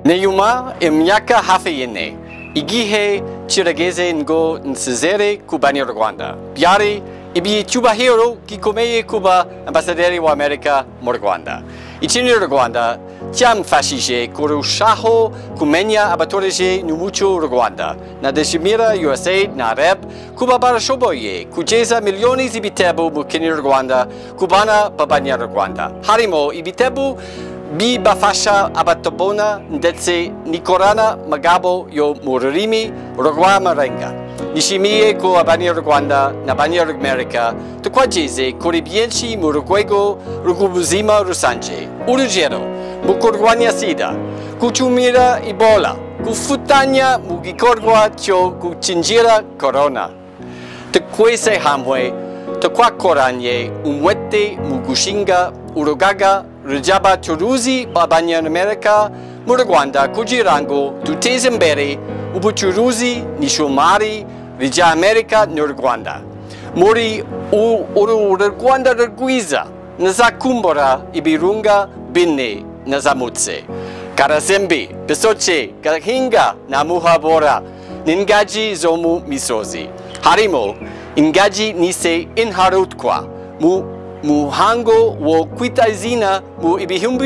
Nyuma imyaka hafi ine igihe kirageze ngo nsezere ku Banyarwanda. Byari icyubahiro gikomeye kuba Ambasaderi wa Amerika mu Rwanda. Ikinyarwanda cyamfashije kurushaho kumenya abaturage n'umuco w'u Rwanda. Ndashimira USA na REB kuba barashoboye kugeza miliyoni z'ibitabo mu Kinyarwanda ku bana b'Abanyarwanda. Harimo ibitabo bibafasha abatabona ndetse n'ikorana magambo yo mu rurimi rw'amarenga. Nishimiye ko Abanyarwanda n'Abanyamerika twageze kuri byinshi mu rwego rw'ubuzima rusange. Urugero mu kurwanya sida, gukumira Ebola, gufatanya mu gikorwa cyo gukingira corona. Twese hamwe twakoranye umwete mu gushinga urugaga rw'abacuruzi b'Abanyamerika mu Rwanda kugira ngo duteze imbere ubucuruzi n'ishoramari ry'Amerika n'u Rwanda. Muri uru Rwanda rwiza nazakumbura ibirunga bine nazamutse: Karasembe, Bisoke, Gahinga na Muhabura n'ingagi zo mu misozi. Harimo ingagi nise inharutwa mu muhango wo kwita izina mu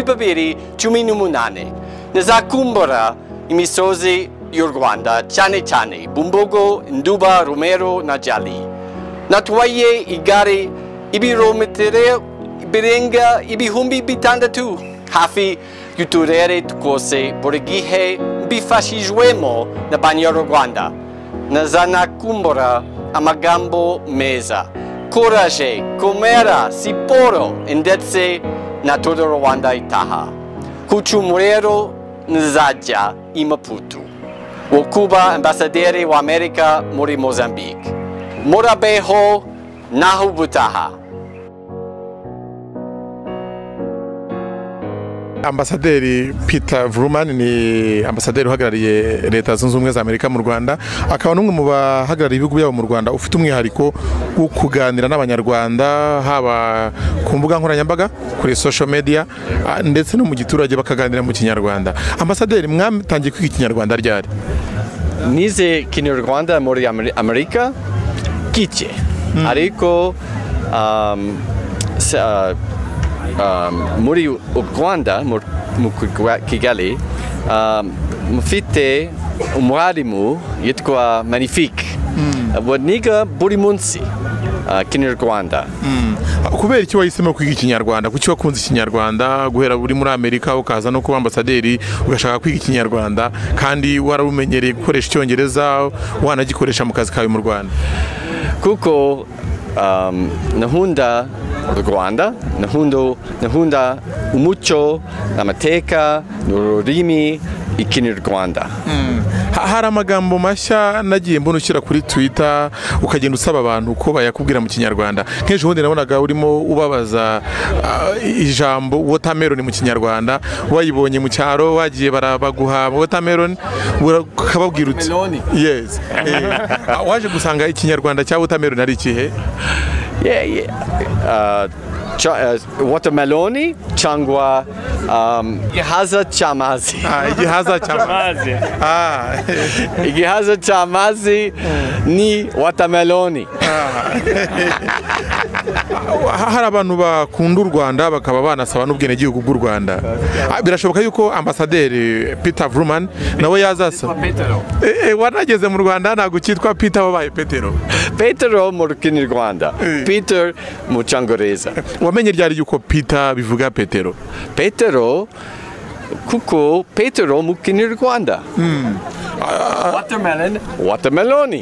2018. Nazakumbura imisozi y'u Rwanda cyane cyane Bumbogo, Nduba, Rumero na Jali. Natwaye igare ibirometero birenga 6,000 hafi y'uturere twose buri gihe mbifashijwemo n'Abanyarwanda. Nazanakumbura amagambo meza: courage, komera, siporo ndetse na todo Rwanda itaha. Ku cyumweru nzajya i Maputo wo kuba Ambasaderi wa Amerika muri Mozambique. Murabeho naho ubutaha. Ambasaderi Peter Vrooman ni ambasaderi uhagarariye Leta Zunze Ubumwe za Amerika mu Rwanda, akaba n'umwe mu bahagarariye ibihugu byabo mu Rwanda ufite umwihariko wo kuganira n'Abanyarwanda haba ku mbuga nkoranyambaga, kuri social media ndetse no mu giturage bakaganira mu Kinyarwanda. Ambasaderi, mwatangiye kwiga Ikinyarwanda ryari? Nize Kinyarwanda muri Amerika gike, ariko muri Rwanda mu Kigali mufite umwarimu yitwa Magnifique niga buri munsi Kinyarwanda. Kubera iki wahisemo kwiga Ikinyarwanda? Kuki wakunze Ikinyarwanda guhera uri muri Amerika ukaza no kuba ambasaderi ugashaka kwiga Ikinyarwanda kandi warabumenyereye gukoresha Icyongereza wanagikoresha mu kazi kawe mu Rwanda? Kuko nkunda Rwanda, nkunda umuco, amateka n'ururimi Ikinyarwanda. Hari amagambo mashya nagiye mbona ushyira kuri Twitter ukagenda usaba abantu ko bayakubwira mu Kinyarwanda. Nk'ejo bundi nabonaga urimo ubabaza ijambo watermelon mu Kinyarwanda, wayibonye mu cyaro wagiye barabaguha watermelon ukababwira uti yes. Waje gusanga Ikinyarwanda cya watermelon ari ikihe? Watermeloni cyangwa igihaza cy'amazi. Igihaza cy'amazi. Igihaza cy'amazi ni watermeloni. Hari abantu bakunda u Rwanda bakaba banasaba n'ubwenegihugu bw'u Rwanda. Birashoboka yuko Ambasaderi Peter Vrooman nawe yazasaba. Wanageze mu Rwanda ntabwo cyitwa Peter, wabaye Petero. Petero mu Kinyarwanda, Peter mu Cyongereza. Wamenye ryari yuko Peter bivuga Petero? Petero kuko Petero mu Kinyarwanda. Watermelon, watermeloni.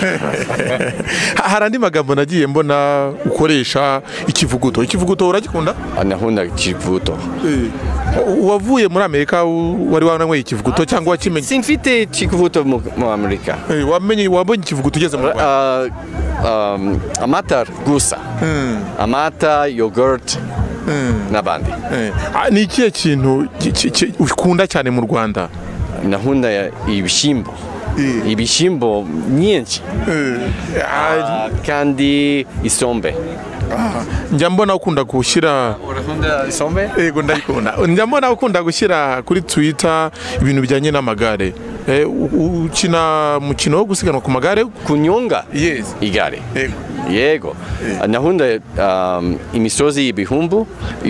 Hari andi magambo nagiye mbona ukoresha ikivuguto. Ikivuguto uragikunda? Nkunda ikivuguto. Wavuye muri Amerika wari wananyweye ikivuguto cyangwa wakimenye? Simfite ikivuguto mu Amerika. Wamenye ikivuguto ugeze mu Rwanda? Amata gusa. Amata, yogurt n'abandi. Ni ikihe kintu ukunda cyane mu Rwanda? Nkunda ibishyimbo. Ibishyimbo nyinshi kandi isombe. njya mbona ukunda gushyira urakunda isombe? yego ndayikunda. Njya mbona ukunda gushyira kuri Twitter ibintu bijyanye n'amagare. Ukina mukino wo gusiganwa ku magare? Kunyonga? Yes. Igare. Yego. Yego. Nahunda imisozi ibihumbi,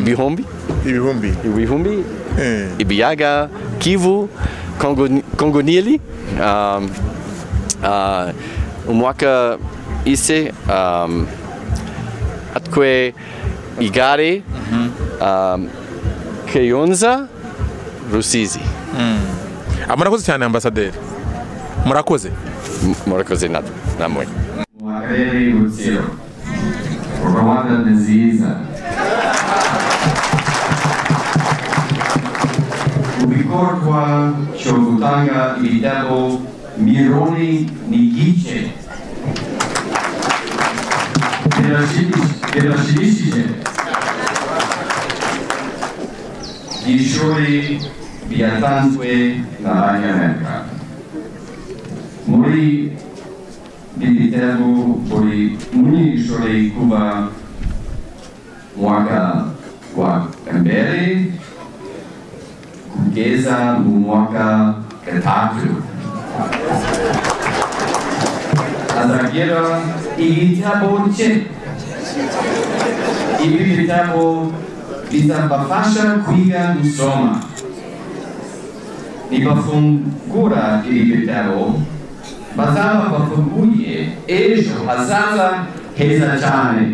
ibiyaga, Kivu, Kongo Nili, umwaka ise atwe igare, Kayonza, Rusizi. Murakoze cyane Ambasaderi. Murakoze. Murakoze namwe. Akarere Rutsiro. Rwanda nziza. Ubikorwa cyo gutanga ibitabo milioni n'igice. Birashimishije. Ishuri byatanzwe n'Abanyarwanda. Muri ibitabo buri munyeshuri kuva mwaka wa mbere kugeza mu mwaka gatatu. Azagira igitabo cye. Ibi bitabo bizabafasha kwiga gusoma. Nibafungura ibi bitabo bazaba bafunguye ejo hazaza heza cyane.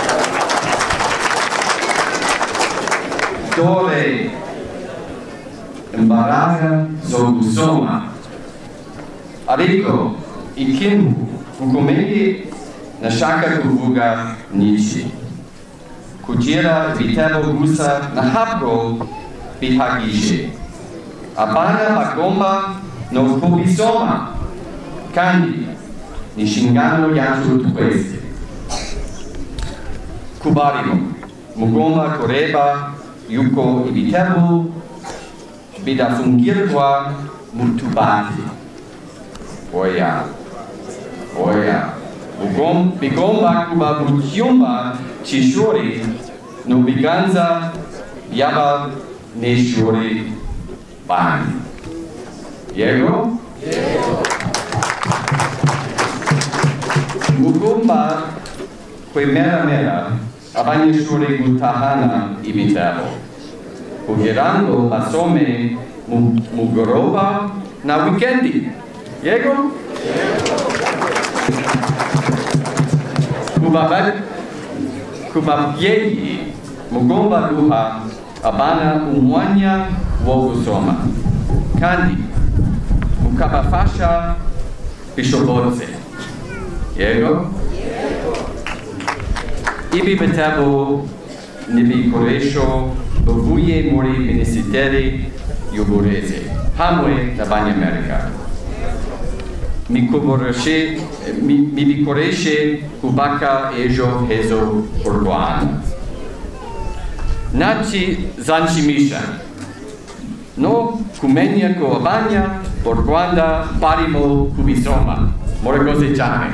Dore imbaraga zo gusoma. Ariko ikintu gikomeye nashaka kuvuga ni iki: kugira ibitabo gusa ntabwo bihagije. Abana bagomba no kubisoma, kandi ni inshingano yacu twese. Ku barimu mugomba kureba yuko ibitabo bidafungirwa mu tubati. Oya. Bigomba kuba mu cyumba cy'ishuri no biganza by'abanyeshuri banyu. Yego? Mugomba kwemerera abanyeshuri gutahana ibitabo kugira ngo basome mugoroba na wikendi. Yego? Ku babyeyi mugomba guha abana umwanya wo gusoma kandi mukabafasha bishobotse. Yego? Ibi bitabo n'ibikoresho bivuye muri Minisiteri y'Uburezi hamwe n'Abanyamerika. Mibikoreshe kubaka ejo heza u Rwanda. Zanshimisha no kumenya ko abanya u Rwanda barimo kubisoma. Murakoze cyane.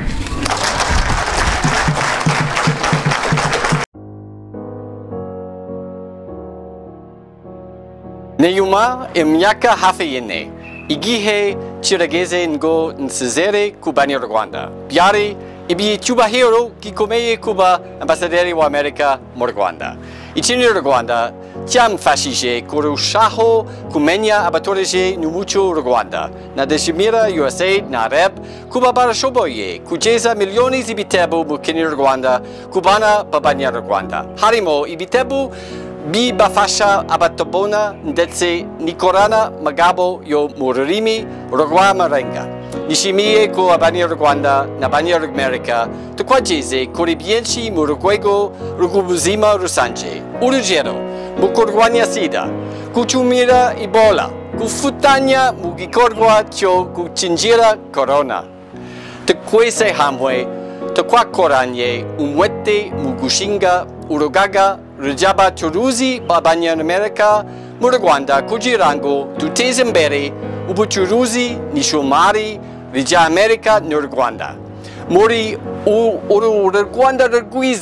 Nyuma y'imyaka hafi ine, igihe kirageze ngo nsezere ku Banyarwanda. Byari icyubahiro gikomeye kuba Ambasaderi wa Amerika mu Rwanda. Ikinyarwanda cyamfashije kurushaho kumenya abaturage n'umuco w'u Rwanda. Ndashimira USA na REB kuba barashoboye kugeza miliyoni z'ibitabo mu Kinyarwanda ku bana b'Abanyarwanda. Harimo ibitabo bibafasha abatabona ndetse n'ikorana magambo yo mu rurimi rw'amarenga. Nishimiye ko Abanyarwanda n'Abanyamerika twageze kuri byinshi mu rwego rw'ubuzima rusange. Urugero, mu kurwanya sida, gukumira Ebola, gufatanya mu gikorwa cyo gukingira korona. Twese hamwe twakoranye umwete mu gushinga urugaga rw'abacuruzi b'Abanyamerika mu Rwanda kugira ngo duteze imbere ubucuruzi n'ishoramari ry'Amerika n'u Rwanda. Muri uru Rwanda rwiza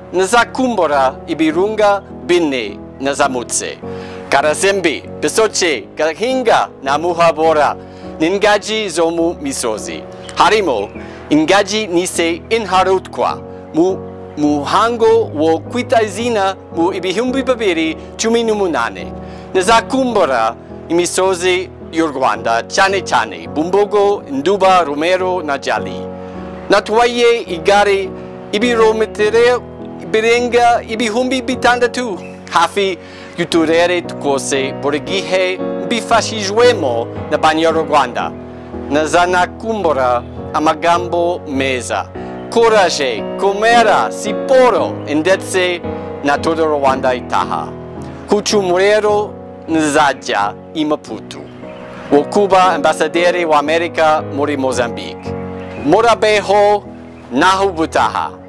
nazakumbura ibirunga bine nazamutse. Karasembe, Bisoche, Gahinga na Muhabora, n'ingagi zo mu misozi. Harimo ingagi nise inharutwa mu muhango wo kwita izina mu ibihumbi bibiri cumi n'umunani. Nazakumbura imisozi y'u Rwanda cyane cyane Bumbogo, Nduba, Rumero na Jali. Natwaye igare ibirometero birenga ibihumbi bitandatu hafi y'uturere twose buri gihe mbifashijwemo n'Abanyarwanda. Nazanakumbura amagambo meza, courage, komera, siporo ndetse na todo Rwanda itaha. Ku cyumweru nzajya i Maputo wo kuba Ambasaderi wa Amerika muri Mozambique. Murabeho naho ubutaha.